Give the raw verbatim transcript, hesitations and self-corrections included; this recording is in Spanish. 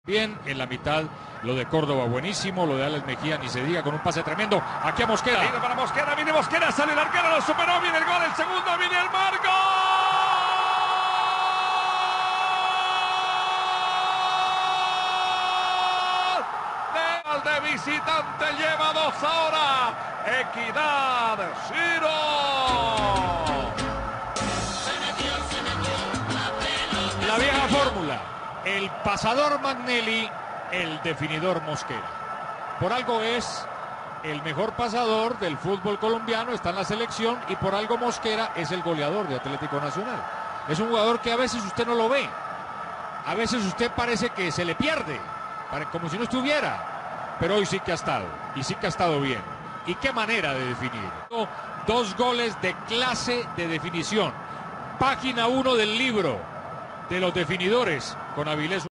Bien, en la mitad lo de Córdoba buenísimo, lo de Alex Mejía ni se diga con un pase tremendo. Aquí a Mosquera. Viene para Mosquera, viene Mosquera, sale el arquero, lo superó, viene el gol, el segundo, viene el marco. De visitante lleva dos ahora. Equidad, Ciro. La vieja fórmula. El pasador Magnelli, el definidor Mosquera. Por algo es el mejor pasador del fútbol colombiano, está en la selección, y por algo Mosquera es el goleador de Atlético Nacional. Es un jugador que a veces usted no lo ve. A veces usted parece que se le pierde, como si no estuviera. Pero hoy sí que ha estado, y sí que ha estado bien. Y qué manera de definir. Dos goles de clase de definición. Página uno del libro de los definidores con Avilés.